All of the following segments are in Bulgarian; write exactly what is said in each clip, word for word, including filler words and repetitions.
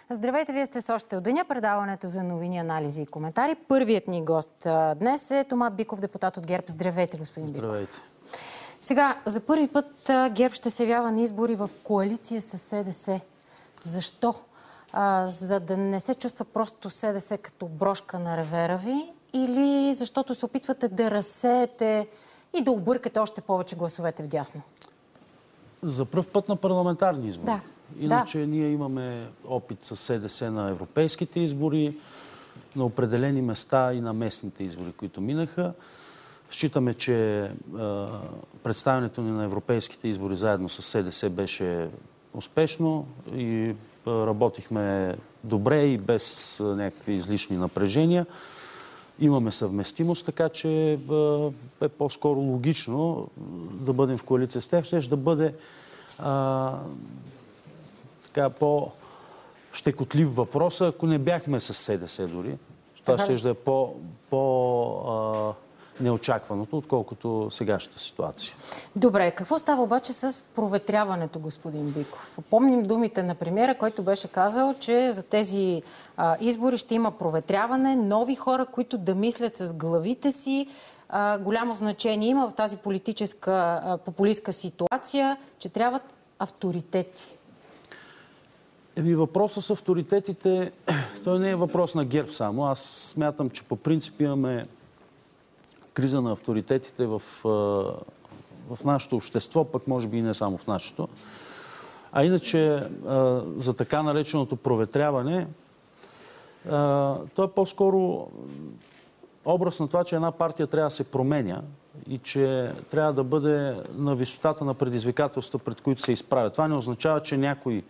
Здравейте, вие сте с още от деня, предаването за новини, анализи и коментари. Първият ни гост днес е Тома Биков, депутат от ГЕРБ. Здравейте, господин Биков. Здравейте. Сега, за първи път ГЕРБ ще се явява на избори в коалиция с СДС. Защо? А, за да не се чувства просто СДС като брошка на ревера ви, или защото се опитвате да разсеете и да объркате още повече гласовете вдясно? За пръв път на парламентарни избори. Да. Иначе да. ние имаме опит с СДС на европейските избори, на определени места и на местните избори, които минаха. Считаме, че е, представянето ни на европейските избори заедно с СДС беше успешно и е, работихме добре и без е, някакви излишни напрежения. Имаме съвместимост, така че е, е по-скоро логично да бъдем в коалиция с тях. Ще да бъде а, така по-щекотлив въпрос, ако не бяхме с СДС дори. Това ще да е по, по а, неочакваното, отколкото сегашната ситуация. Добре, какво става обаче с проветряването, господин Биков? Помним думите на премиера, който беше казал, че за тези а, избори ще има проветряване, нови хора, които да мислят с главите си. А, голямо значение има в тази политическа, а, популистка ситуация, че трябват авторитети. Еми, въпросът с авторитетите, той не е въпрос на ГЕРБ само. Аз смятам, че по принцип имаме криза на авторитетите в, в нашето общество, пък може би и не само в нашето. А иначе за така нареченото проветряване, то е по-скоро образ на това, че една партия трябва да се променя и че трябва да бъде на висотата на предизвикателства, пред които се изправя. Това не означава, че някой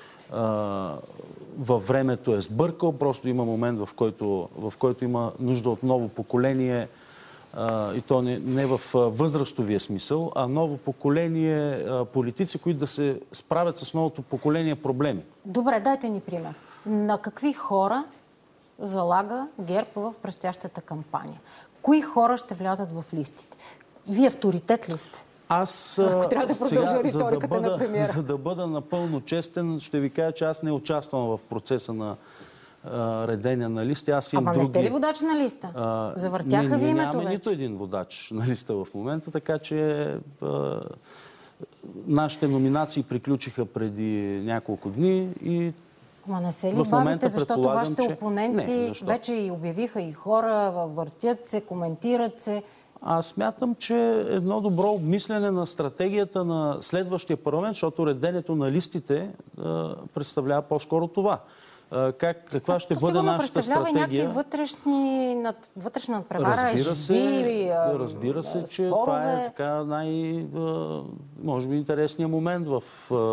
във времето е сбъркал, просто има момент, в който, в който има нужда от ново поколение, и то не, не в възрастовия смисъл, а ново поколение политици, които да се справят с новото поколение проблеми. Добре, дайте ни пример. На какви хора залага ГЕРБ в предстоящата кампания? Кои хора ще влязат в листите? Вие авторитет ли сте? Аз, ако трябва да продължа сега, риториката за да бъда, на премиера. За да бъда напълно честен, ще ви кажа, че аз не участвам в процеса на редения на листи. Аз имам Ама други... не сте ли водач на листа? А, Завъртяха не, ви името вече? Нямаме нито един водач на листа в момента, така че а, нашите номинации приключиха преди няколко дни и Ама не се ли бавите, защото вашите че... опоненти не, вече и обявиха и хора, въртят се, коментират се? Аз смятам, че едно добро обмислене на стратегията на следващия парламент, защото реденето на листите а, представлява по-скоро това. Как, каква ще бъде нашата стратегия? Някакви вътрешни, над, вътрешна надпревара, разбира се, жби, разбира се, а, че спорове. Това е така най, може би, интересният момент в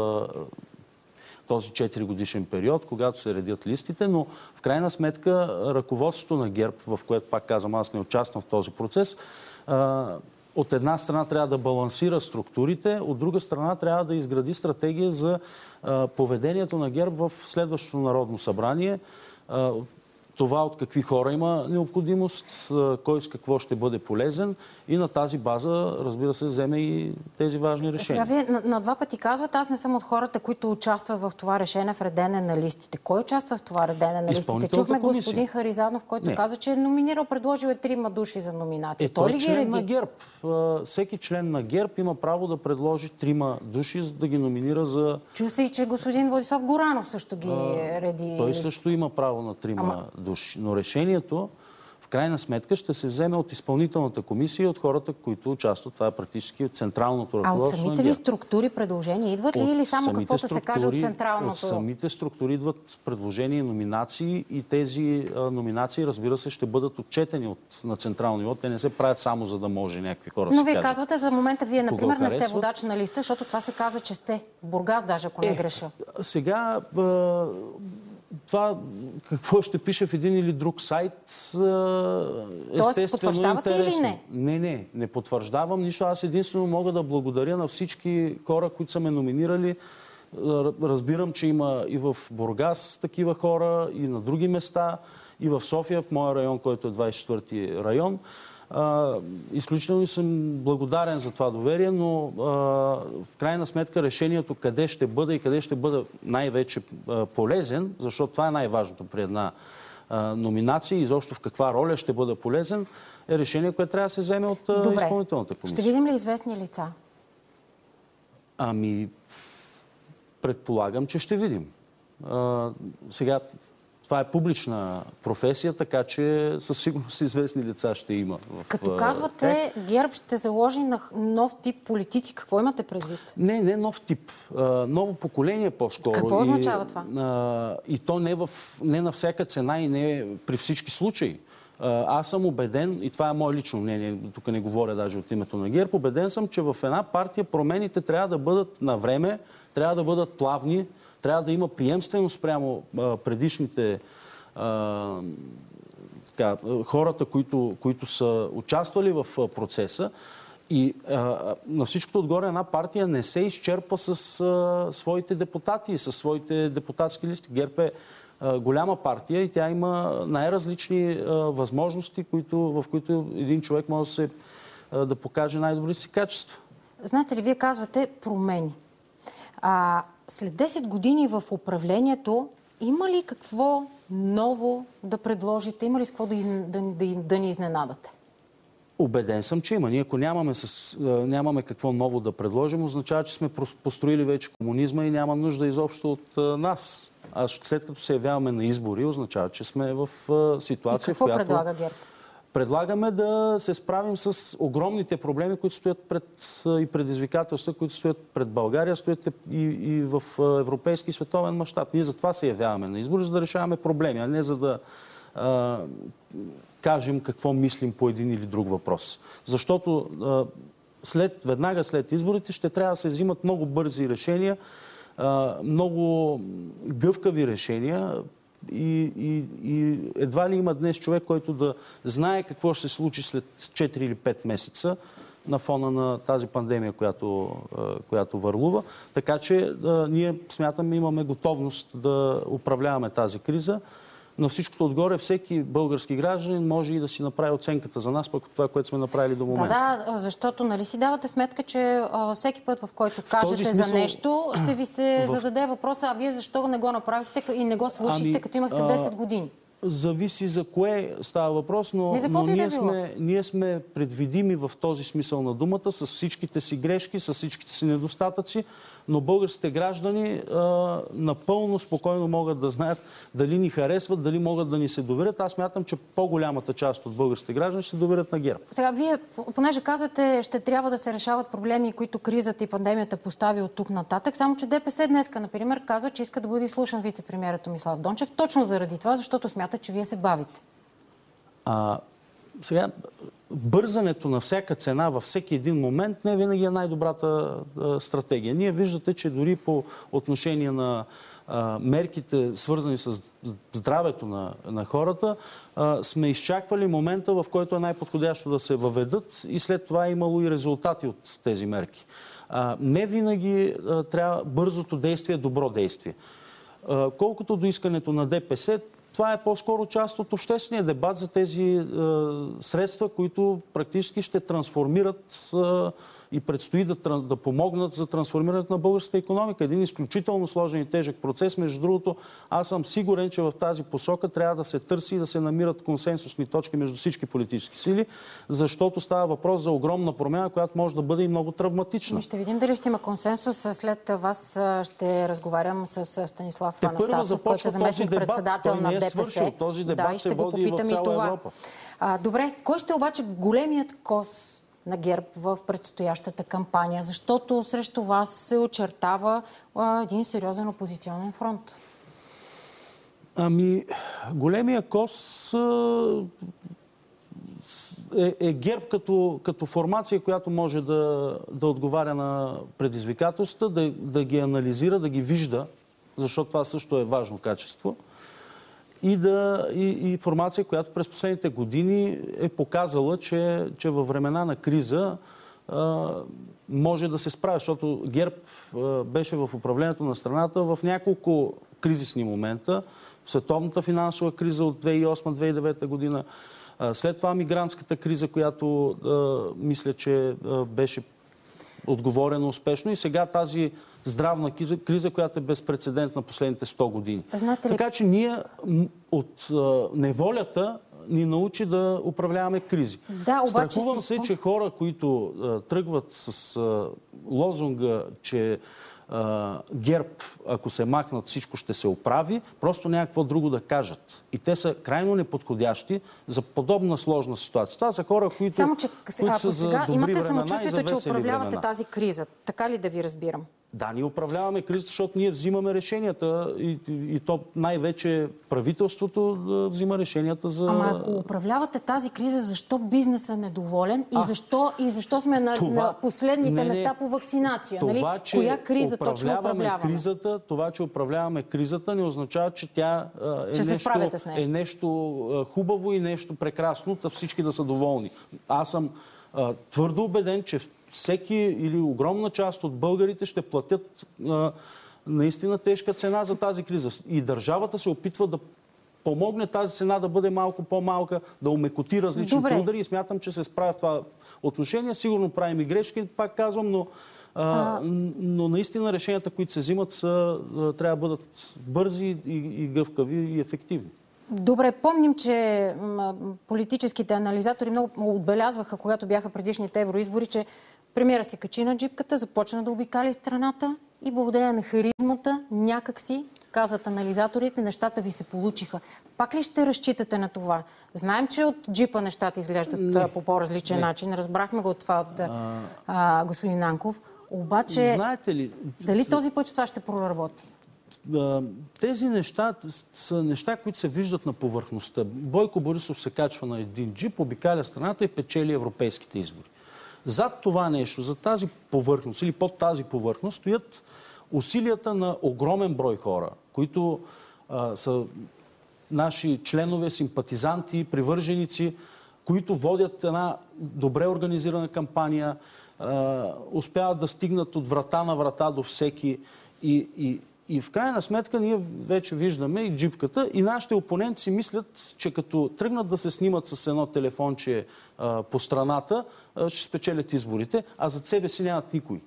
този четиригодишен период, когато се редят листите, но в крайна сметка ръководството на ГЕРБ, в което, пак казвам, аз не участвам в този процес, от една страна трябва да балансира структурите, от друга страна трябва да изгради стратегия за а, поведението на ГЕРБ в следващото Народно събрание. А, това от какви хора има необходимост, а, кой с какво ще бъде полезен и на тази база, разбира се, вземе и тези важни решения. Сега вие на, на два пъти казвате, аз не съм от хората, които участват в това решение в редене на листите. Кой участва в това редене на листите? Чухме комисия. Господин Харизанов, който не. каза, че е номинирал, предложил е трима души за номинация. Е, той, той ли член ги реди? на ГЕРБ. Всеки член на ГЕРБ има право да предложи трима души, за да ги номинира за... Чу се и, че господин Владислав Горанов също ги а, реди. Той листите. също има право на трима Ама... души. Но решението в крайна сметка ще се вземе от изпълнителната комисия и от хората, които участват. Това е практически от централното ръководство. А от самите ви структури предложения идват ли или само каквото се каже от централното? От самите структури идват предложения и номинации и тези а, номинации, разбира се, ще бъдат отчетени от, на централно ниво. Те не се правят само за да може някакви хора да Но се вие кажат. казвате за момента, вие, например, не сте водач на листа, защото това се каза, че сте в Бургас, даже ако не е, греша. Сега... А, това какво ще пише в един или друг сайт, естествено е интересно. Или не? Не, не, не потвърждавам нищо. Аз единствено мога да благодаря на всички хора, които са ме номинирали. Разбирам, че има и в Бургас такива хора, и на други места, и в София, в моя район, който е двадесет и четвърти район. А, изключително съм благодарен за това доверие, но а, в крайна сметка решението къде ще бъде и къде ще бъде най-вече а, полезен, защото това е най-важното при една а, номинация и изобщо в каква роля ще бъде полезен, е решение, което трябва да се вземе от а, изпълнителната комисия. Ще видим ли известни лица? Ами, предполагам, че ще видим. А, сега, това е публична професия, така че със сигурност известни лица ще има. В, Като казвате, ГЕРБ ще заложи на нов тип политици. Какво имате предвид? Не, не нов тип. А, ново поколение по-скоро. Какво означава това? И, а, и то не, в, не на всяка цена и не при всички случаи. А, аз съм убеден, и това е мое лично мнение, тук не говоря даже от името на ГЕРБ, убеден съм, че в една партия промените трябва да бъдат на време, трябва да бъдат плавни, трябва да има приемственост прямо а, предишните а, така, хората, които, които са участвали в а, процеса. И а, на всичкото отгоре една партия не се изчерпва с а, своите депутати, с своите депутатски листи. ГЕРБ е а, голяма партия и тя има най-различни а, възможности, които, в които един човек може да, се, а, да покаже най-добрите си качества. Знаете ли, вие казвате промени. А, след десет години в управлението има ли какво ново да предложите? Има ли с какво да, из... да, да, да ни изненадате? Убеден съм, че има. Ние ако нямаме, с, нямаме какво ново да предложим, означава, че сме построили вече комунизма и няма нужда изобщо от а, нас. А след като се явяваме на избори, означава, че сме в а, ситуация, и какво в която... предлага ГЕРБ? Предлагаме да се справим с огромните проблеми, които стоят пред и предизвикателства, които стоят пред България, стоят и, и в европейски и световен мащаб. Ние затова се явяваме на избори, за да решаваме проблеми, а не за да а, кажем какво мислим по един или друг въпрос. Защото а, след, веднага след изборите ще трябва да се взимат много бързи решения, а, много гъвкави решения, И, и, и едва ли има днес човек, който да знае какво ще се случи след четири или пет месеца на фона на тази пандемия, която, която върлува. Така че ние смятаме, имаме готовност да управляваме тази криза. На всичкото отгоре всеки български гражданин може и да си направи оценката за нас, пък това, което сме направили до момента. Да, да, защото нали си давате сметка, че а, всеки път, в който кажете смисъл... за нещо, ще ви се в... зададе въпроса, а вие защо не го направихте и не го свършихте, ами, като имахте десет години? Зависи за кое става въпрос, но, но ние, сме, ние сме предвидими в този смисъл на думата, с всичките си грешки, с всичките си недостатъци, но българските граждани а, напълно спокойно могат да знаят дали ни харесват, дали могат да ни се доверят. Аз смятам, че по-голямата част от българските граждани ще се доверят на ГЕРБ. Сега, вие, понеже казвате, ще трябва да се решават проблеми, които кризата и пандемията постави от тук нататък, само че ДПС днеска, например, казва, че иска да бъде изслушан вице-премиерът Томислав Дончев, точно заради това, защото смята, че вие се бавите. А, сега, бързането на всяка цена във всеки един момент не винаги е най-добрата а, стратегия. Ние виждате, че дори по отношение на а, мерките, свързани с здравето на, на хората, а, сме изчаквали момента, в който е най-подходящо да се въведат и след това е имало и резултати от тези мерки. А, не винаги а, трябва бързото действие, добро действие. А, колкото до искането на ДПС, това е по-скоро част от обществения дебат за тези е, средства, които практически ще трансформират е, и предстои да, да помогнат за трансформирането на българската икономика. Един изключително сложен и тежък процес. Между другото, аз съм сигурен, че в тази посока трябва да се търси и да се намират консенсусни точки между всички политически сили, защото става въпрос за огромна промяна, която може да бъде и много травматична. Ми ще видим дали ще има консенсус. След вас ще разговарям с Станислав Анастасов, който е заместник председател на ДПС. Свършил. Този дебат да, и ще се го води попитам в цяла и това. Европа. А, добре, кой ще обаче големият кос на ГЕРБ в предстоящата кампания? Защото срещу вас се очертава а, един сериозен опозиционен фронт. Ами, големия кос е, е ГЕРБ като, като формация, която може да, да отговаря на предизвикателствата, да, да ги анализира, да ги вижда, защото това също е важно качество. И, да, и, и формация, която през последните години е показала, че, че във времена на криза а, може да се справя, защото ГЕРБ а, беше в управлението на страната в няколко кризисни момента. Световната финансова криза от две хиляди и осма - две хиляди и девета година, След това мигрантската криза, която а, мисля, че а, беше отговорено успешно, и сега тази здравна криза, която е безпрецедентна последните сто години. Знаете ли... Така че ние от а, неволята ни научи да управляваме кризи. Да, обаче Страхувам си... се, че хора, които а, тръгват с а, лозунга, че а, ГЕРБ, ако се махнат, всичко ще се оправи, просто някакво друго да кажат. И те са крайно неподходящи за подобна сложна ситуация. Това са хора, които, Само, че, които са за добри имате времена самочувствието, и за че управлявате времена. тази криза. Така ли да ви разбирам? Да, ние управляваме кризата, защото ние взимаме решенията и, и, и то най-вече правителството да взима решенията за... Ама ако управлявате тази криза, защо бизнесът е недоволен и, А, защо, и защо сме на, това... на последните не, не, места по вакцинация? Това, нали? че Коя криза точно управляваме? Кризата, това, че управляваме кризата, не означава, че тя е, че нещо, е нещо хубаво и нещо прекрасно, да всички да са доволни. Аз съм а, твърдо убеден, че всеки или огромна част от българите ще платят а, наистина тежка цена за тази криза. И държавата се опитва да помогне тази цена да бъде малко по-малка, да умекоти различните Добре. удари, и смятам, че се справя в това отношение. Сигурно правим и грешки, пак казвам, но, а, а... но наистина решенията, които се взимат, са, трябва да бъдат бързи и, и гъвкави и ефективни. Добре, помним, че м, политическите анализатори много отбелязваха, когато бяха предишните евроизбори, че премиера се качи на джипката, започна да обикаля страната и благодарение на харизмата някакси, казват анализаторите, нещата ви се получиха. Пак ли ще разчитате на това? Знаем, че от джипа нещата изглеждат не, по по-различен не. начин. Разбрахме го от това от а... А, господин Нанков. Обаче, знаете ли, дали този път това ще проработи? Тези неща са неща, които се виждат на повърхността. Бойко Борисов се качва на един джип, обикаля страната и печели европейските избори. Зад това нещо, за тази повърхност или под тази повърхност стоят усилията на огромен брой хора, които а, са наши членове, симпатизанти, привърженици, които водят една добре организирана кампания, а, успяват да стигнат от врата на врата до всеки и, и И в крайна сметка ние вече виждаме и джипката, и нашите опоненти си мислят, че като тръгнат да се снимат с едно телефонче а, по страната, а, ще спечелят изборите, а зад себе си нямат никой.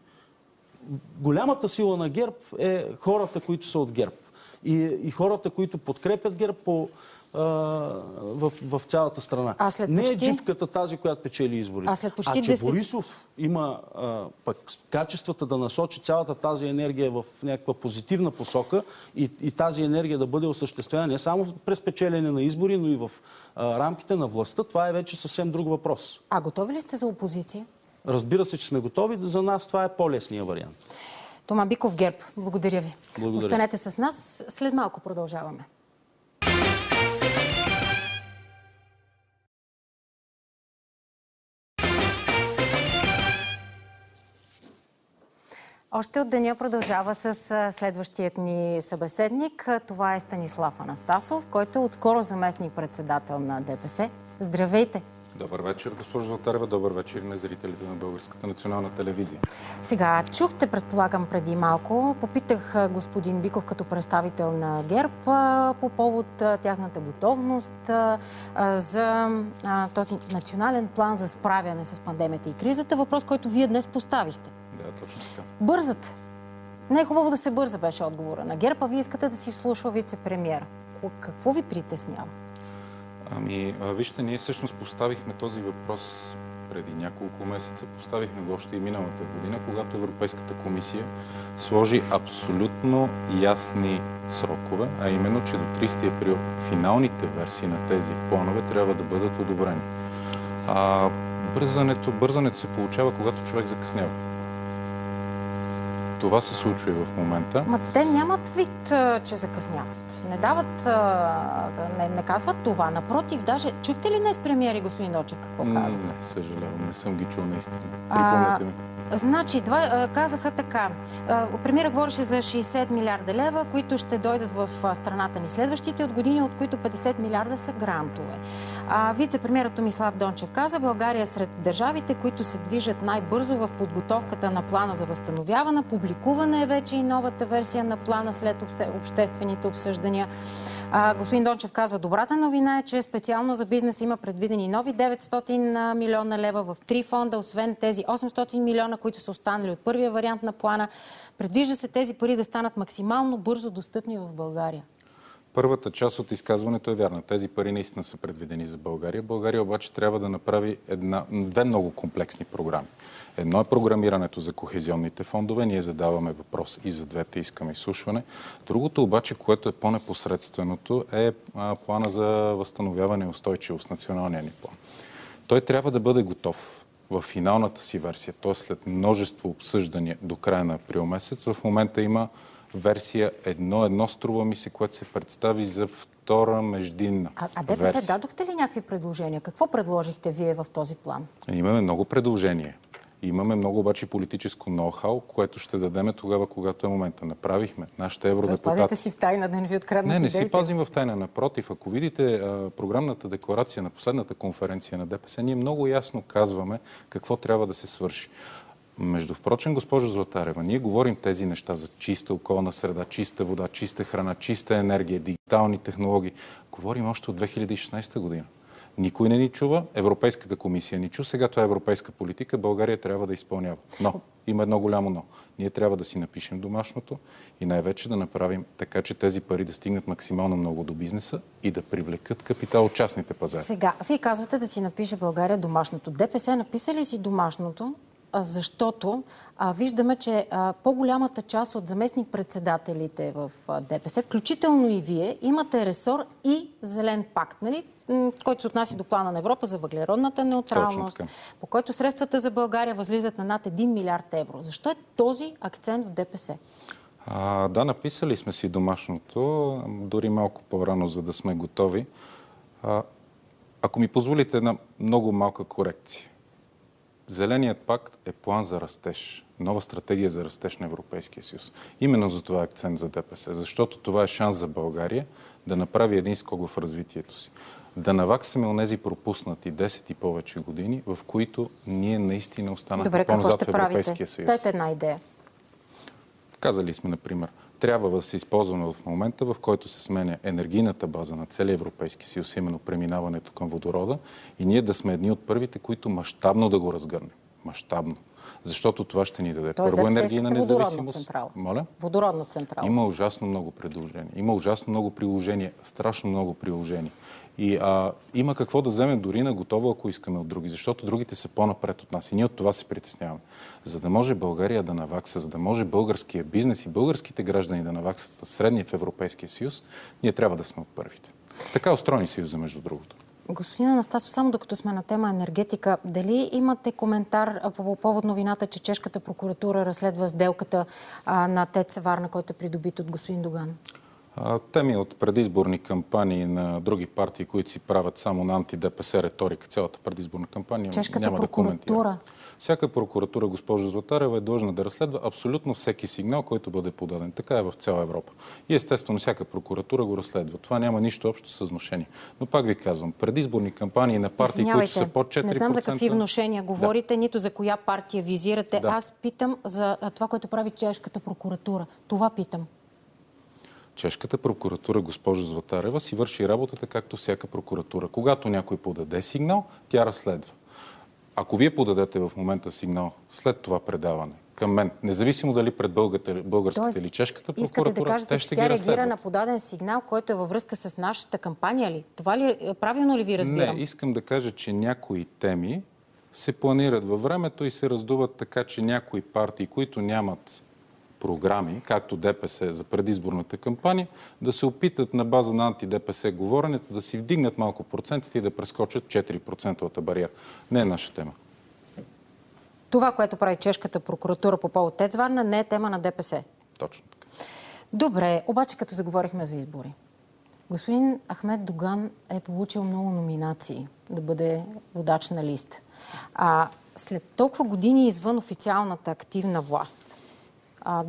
Голямата сила на ГЕРБ е хората, които са от ГЕРБ. И, и хората, които подкрепят ГЕРБ по, а, в, в цялата страна. А след Не почти... е джипката тази, която печели изборите. А, след почти а че десет... Борисов има а, пък качествата да насочи цялата тази енергия в някаква позитивна посока и, и тази енергия да бъде осъществена не само през печелене на избори, но и в а, рамките на властта, това е вече съвсем друг въпрос. А готови ли сте за опозиция? Разбира се, че сме готови. За нас това е по-лесният вариант. Тома Биков, ГЕРБ. Благодаря ви. Благодаря. Останете с нас. След малко продължаваме. Още от деня продължава с следващият ни събеседник. Това е Станислав Анастасов, който е отскоро заместник-председател на ДПС. Здравейте! Добър вечер, госпожо Златарева. Добър вечер на зрителите на Българската национална телевизия. Сега, чухте, предполагам, преди малко. Попитах господин Биков като представител на ГЕРБ по повод тяхната готовност за този национален план за справяне с пандемията и кризата. Въпрос, който вие днес поставихте. Да, точно така. Бързат. Не е хубаво да се бърза, беше отговора на ГЕРБ, а вие искате да си слушва вице-премиера. Какво ви притеснява? Ами, вижте, ние всъщност поставихме този въпрос преди няколко месеца. Поставихме го още и миналата година, когато Европейската комисия сложи абсолютно ясни срокове, а именно, че до тридесети април финалните версии на тези планове трябва да бъдат одобрени. А бързането, бързането се получава, когато човек закъснява. Това се случва и в момента. Ма те нямат вид, че закъсняват. Не дават, не, не казват това. Напротив, даже чухте ли днес премиери господин Дончев какво казва? Не, съжалявам, не съм ги чул наистина. Припомняте ми. Значи, това казаха така. Премиерът говореше за шейсет милиарда лева, които ще дойдат в страната ни следващите от години, от които петдесет милиарда са грантове. Вице-премиерът Томислав Дончев каза, България е сред държавите, които се движат най-бързо в подготовката на плана за възстановяване, публикуване публикувана е вече и новата версия на плана след обществените обсъждания. А, господин Дончев казва, добрата новина е, че специално за бизнес има предвидени нови деветстотин милиона лева в три фонда, освен тези осемстотин милиона, които са останали от първия вариант на плана. Предвижда се тези пари да станат максимално бързо достъпни в България. Първата част от изказването е вярна. Тези пари наистина са предвидени за България. България обаче трябва да направи една, две много комплексни програми. Едно е програмирането за кохезионните фондове. Ние задаваме въпрос и за двете, искаме изслушване. Другото обаче, което е по-непосредственото, е а, плана за възстановяване и устойчивост, националния ни план. Той трябва да бъде готов в финалната си версия, т.е. след множество обсъждания до края на април месец. В момента има версия едно-едно, струва ми се, което се представи за втора междинна А, а ДПС версия. дадохте ли някакви предложения? Какво предложихте вие в този план? Имаме много предложения. Имаме много обаче политическо ноу-хау, което ще дадеме тогава, когато е момента. Направихме. Нашите евродепутати... Тоест, пазите си в тайна, да не ви откраднат Не, не идеите. си пазим в тайна. Напротив, ако видите а, програмната декларация на последната конференция на ДПС, ние много ясно казваме какво трябва да се свърши. Между впрочем, госпожо Златарева, ние говорим тези неща за чиста околна среда, чиста вода, чиста храна, чиста енергия, дигитални технологии. Говорим още от две хиляди и шестнадесета година. Никой не ни чува, Европейската комисия ни чу, сега това е европейска политика, България трябва да изпълнява. Но, има едно голямо но. Ние трябва да си напишем домашното и най-вече да направим така, че тези пари да стигнат максимално много до бизнеса и да привлекат капитал от частните пазари. Сега, вие казвате да си напише България домашното. ДПС написа ли си домашното? Защото а, виждаме, че а, по-голямата част от заместник-председателите в а, ДПС, включително и вие, имате ресор и зелен пакт, нали? Който се отнася до плана на Европа за въглеродната неутралност, по който средствата за България възлизат на над един милиард евро. Защо е този акцент в ДПС? А, да, написали сме си домашното, дори малко по-рано, за да сме готови. А, ако ми позволите една много малка корекция. Зеленият пакт е план за растеж, нова стратегия за растеж на Европейския съюз. Именно за това е акцент за ДПС, защото това е шанс за България да направи един скок в развитието си. Да наваксаме онези пропуснати десет и повече години, в които ние наистина останахме по-назад в Европейския съюз. Дайте една идея. Казали сме, например, трябва да се използваме в момента, в който се сменя енергийната база на целия Европейски съюз, именно преминаването към водорода, и ние да сме едни от първите, които мащабно да го разгърнем. Мащабно. Защото това ще ни даде Тоест, първо енергийна независимост. Водородна централа. Моля? Водородна централа. Има ужасно много предложения. Има ужасно много приложения. Страшно много приложения. И а, има какво да вземем дори на готово, ако искаме от други, защото другите са по-напред от нас и ние от това се притесняваме. За да може България да навакса, за да може българския бизнес и българските граждани да наваксат със средния в Европейския съюз, ние трябва да сме от първите. Така устроени съюза, между другото. Господин Анастасов, само докато сме на тема енергетика, дали имате коментар по повод новината, че чешката прокуратура разследва сделката а, на ТЕЦ Варна, който е придобит от господин Доган? Теми от предизборни кампании на други партии, които си правят само на анти-ДПС риторика, цялата предизборна кампания, чешката няма прокуратура. да коментирам. Всяка прокуратура, госпожо Златарева, е длъжна да разследва абсолютно всеки сигнал, който бъде подаден. Така е в цяла Европа. И естествено, всяка прокуратура го разследва. Това няма нищо общо с внушение. Но пак ви казвам, предизборни кампании на партии, Извинявайте, които са под четири процента... не знам за какви внушения говорите, да. Нито за коя партия визирате. Да. Аз питам за това, което прави чешката прокуратура. Това питам. Чешката прокуратура, госпожо Златарева, си върши работата както всяка прокуратура. Когато някой подаде сигнал, тя разследва. Ако вие подадете в момента сигнал след това предаване към мен, независимо дали пред българската или чешката прокуратура, искате да кажете, те ще че тя ги разследват. реагира на подаден сигнал, който е във връзка с нашата кампания ли? Това ли, правилно ли ви разбирам? Не, искам да кажа, че някои теми се планират във времето и се раздуват така, че някои партии, които нямат програми, както ДПС за предизборната кампания, да се опитат на база на анти-ДПС говоренето да си вдигнат малко процентите и да прескочат четири процентовата бариера. Не е наша тема. Това, което прави чешката прокуратура по повод ТЕЦ Варна, не е тема на ДПС. Точно така. Добре, обаче като заговорихме за избори. Господин Ахмед Доган е получил много номинации да бъде водач на лист. А след толкова години извън официалната активна власт, А,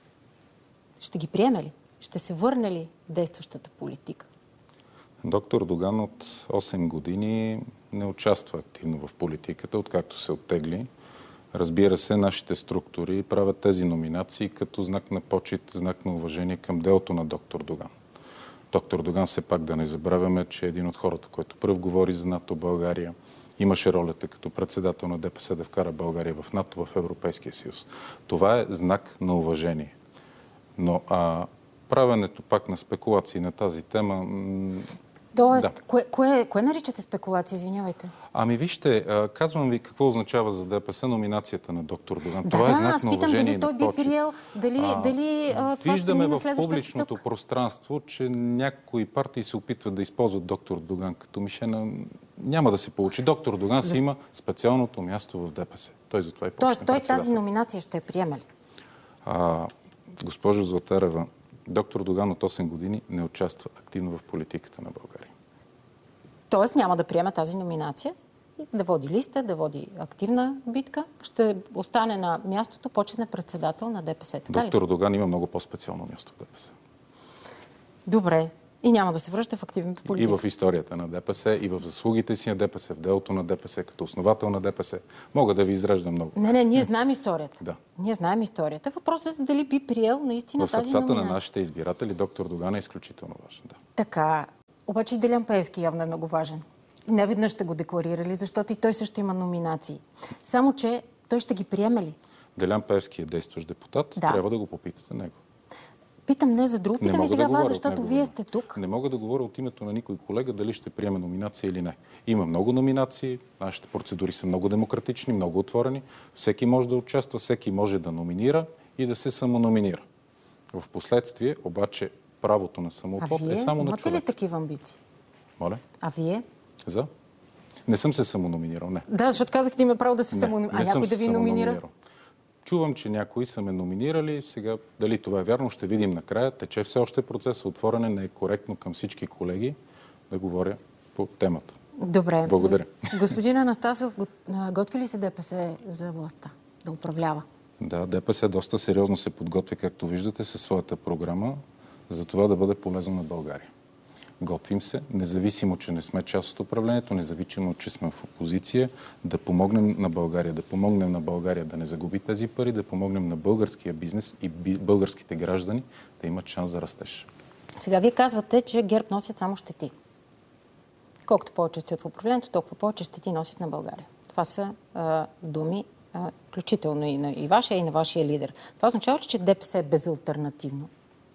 ще ги приеме ли? Ще се върне ли действащата политика? Доктор Доган от осем години не участва активно в политиката, откакто се оттегли. Разбира се, нашите структури правят тези номинации като знак на почит, знак на уважение към делото на доктор Доган. Доктор Доган, все пак да не забравяме, че е един от хората, който пръв говори за НАТО България. Имаше ролята като председател на ДПС да вкара България в НАТО, в Европейския съюз. Това е знак на уважение. Но а, правенето пак на спекулации на тази тема... Тоест, да. кое, кое, кое наричате спекулации, извинявайте? Ами вижте, казвам ви какво означава за ДПС номинацията на доктор Доган. Да, това е знак аз на питам уважение дали и той на би почит. приел, дали, А, дали а, това виждаме ще мине в следващата публичното стъпка. пространство, че някои партии се опитват да използват доктор Доган като мишена. Няма да се получи. Доктор Доган си има специалното място в ДПС. Той затова и почне Тоест, той председател. тази номинация ще я приеме ли? А, госпожо Златарева, доктор Доган от осем години не участва активно в политиката на България. Тоест няма да приеме тази номинация, да води листа, да води активна битка, ще остане на мястото почетен председател на ДПС. Така Доктор ли? Доган има много по-специално място в ДПС. Добре. И няма да се връща в активната политика. И в историята на ДПС, и в заслугите си на ДПС, в делото на ДПС, като основател на ДПС. Мога да ви изреждам много. Не, не, ние знаем историята. Да. Ние знаем историята. Въпросът е дали би приел наистина В тази сърцата номинация. на нашите избиратели доктор Доган е изключително важен. Да. Така. Обаче и Делян Пеевски явно е много важен. Не веднъж сте го декларирали, защото и той също има номинации. Само, че той ще ги приеме ли? Делян Пеевски е действащ депутат. Да. Трябва да го попитате него. Питам не за друг. Питам и сега да говоря вас, от защото негово вие име. сте тук. Не мога да говоря от името на никой колега дали ще приеме номинация или не. Има много номинации. Нашите процедури са много демократични, много отворени. Всеки може да участва, всеки може да номинира и да се самономинира. В последствие, обаче, правото на А самоотвод вие е само на имате ли човек. такива амбиции? Моля? А вие? За? Не съм се самономинирал, не. Да, защото казахте, има право да се Не, самономинира. А не съм някой да се ви номинира? самономинирал. Чувам, че някои са ме номинирали. Сега, дали това е вярно, ще видим накрая. Тече все още процес. Отворене не е коректно към всички колеги да говоря по темата. Добре. Благодаря. Господин Анастасов, готви ли се ДПС за властта да управлява? Да, ДПС доста сериозно се подготвя, както виждате, със своята програма, за това да бъде полезно на България. Готвим се, независимо, че не сме част от управлението, независимо, че сме в опозиция, да помогнем на България, да помогнем на България да не загуби тези пари, да помогнем на българския бизнес и българските граждани да имат шанс за растеж. Сега вие казвате, че ГЕРБ носят само щети. Колкото повече стоят в управлението, толкова повече щети носят на България. Това са а, думи, а, включително и на и вашия, и на вашия лидер. Това означава ли, че ДПС е безалтернативно?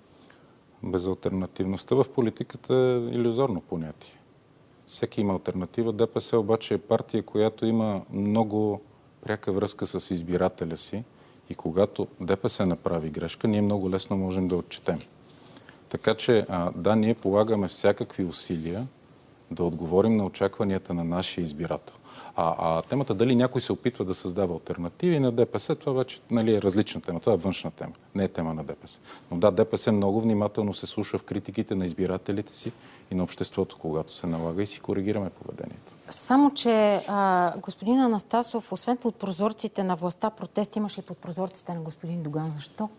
Безалтернативността в политиката е илюзорно понятие. Всеки има алтернатива. ДПС обаче е партия, която има много пряка връзка с избирателя си и когато ДПС направи грешка, ние много лесно можем да отчетем. Така че, да, ние полагаме всякакви усилия да отговорим на очакванията на нашия избирател. А, а темата дали някой се опитва да създава алтернативи на ДПС, това вече, нали, е различна тема. Това е външна тема, не е тема на ДПС. Но да, ДПС много внимателно се слуша в критиките на избирателите си и на обществото, когато се налага и си коригираме поведението. Само, че а, господин Анастасов, освен под прозорците на властта, протест имаше и под прозорците на господин Доган. Защо?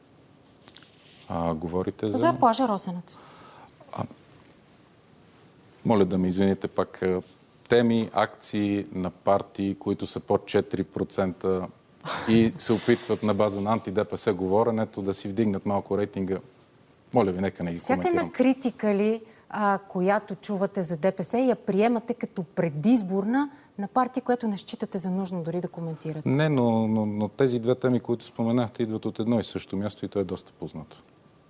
А, говорите за... За плажа Росенец. А... Моля да ме извините пак. Теми, акции на партии, които са под четири процента и се опитват на база на анти-ДПС говоренето да си вдигнат малко рейтинга. Моля ви, нека не ги Всяка коментирам. една критика ли, а, която чувате за ДПС, я приемате като предизборна на партия, която не считате за нужно дори да коментирате? Не, но, но, но тези две теми, които споменахте, идват от едно и също място и то е доста познато.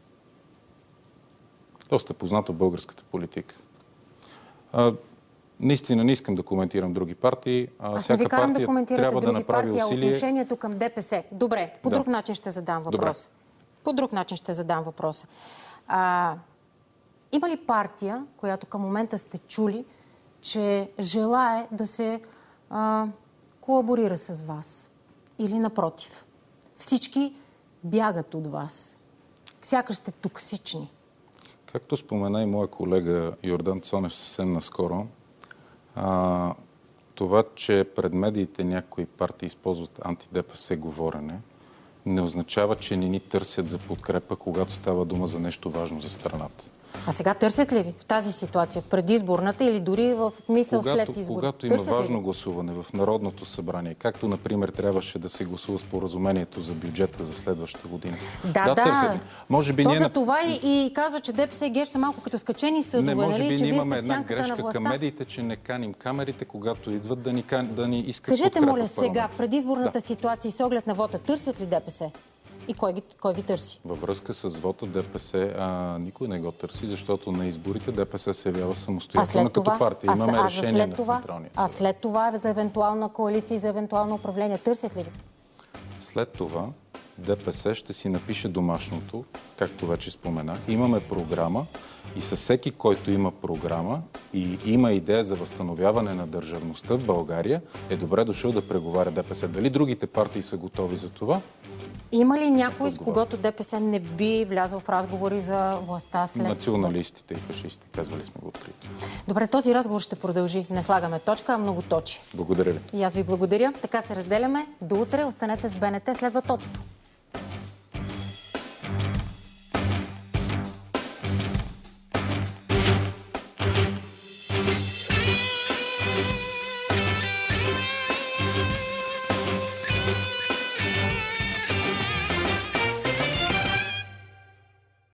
Доста познато в българската политика. А, наистина не искам да коментирам други партии. А, Аз не ви карам да коментирате трябва други да направи партии, усилие... а отношението към ДПС. Добре, по Да. друг начин ще задам въпроса. Добре. По друг начин ще задам въпроса. А, има ли партия, която към момента сте чули, че желае да се а, колаборира с вас? Или напротив? Всички бягат от вас. Сякаш сте токсични. Както спомена и моя колега Йордан Цонев съвсем наскоро, а, това, че пред медиите някои партии използват анти-ДПС говорене, не означава, че не ни търсят за подкрепа, когато става дума за нещо важно за страната. А сега търсят ли ви в тази ситуация, в предизборната или дори в мисъл когато, след избор? Когато има Търсят ли важно ви? гласуване в Народното събрание, както, например, трябваше да се гласува споразумението за бюджета за следващата година. Да, да. да. Търсят. Може би То ние за на... това и, и казва, че ДПС и ГЕРБ са малко като скачени съдове, Не, може нали? би Че ние вие имаме сте в една сянката на грешка властта. към медиите, че не каним камерите, когато идват да ни, кан... да ни искат Кажете, подкрепа моля, в парламента. сега, в предизборната Да. ситуация и с оглед на вота, търсят ли ДПС? И кой, ги, кой ви търси? Във връзка с вота ДПС а, никой не го търси, защото на изборите ДПС се явява А самостоятелна след това, като партия. а, с- Имаме а за решение след на това, Централния а съвет. след това за евентуална коалиция и за евентуално управление, търсят ли ви? След това ДПС ще си напише домашното, както вече споменах. Имаме програма и със всеки, който има програма и има идея за възстановяване на държавността в България, е добре дошъл да преговаря ДПС. Дали другите партии са готови за това? Има ли някой, с Отговор. когото ДПС не би влязъл в разговори за властта след... Националистите и фашистите. Казвали сме го открито. Добре, този разговор ще продължи. Не слагаме точка, а многоточие. Благодаря ви. И аз ви благодаря. Така се разделяме. До утре. Останете с БНТ. Следва Тотото.